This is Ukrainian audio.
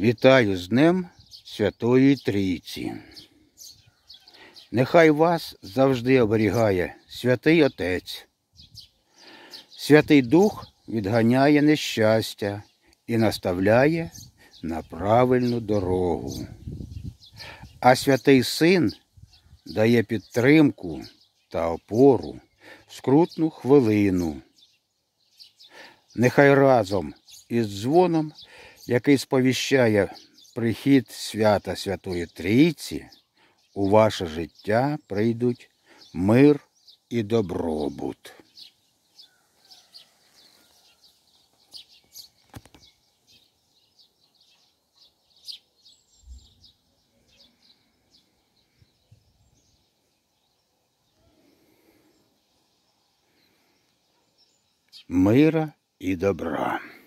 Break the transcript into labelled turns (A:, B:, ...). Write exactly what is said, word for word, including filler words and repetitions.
A: Вітаю з Днем Святої Трійці. Нехай вас завжди оберігає Святий Отець. Святий Дух відганяє нещастя і наставляє на правильну дорогу. А Святий Син дає підтримку та опору в скрутну хвилину. Нехай разом із дзвоном, який сповіщає прихід свята Святої Трійці, у ваше життя прийдуть мир і добробут. Мира і добра.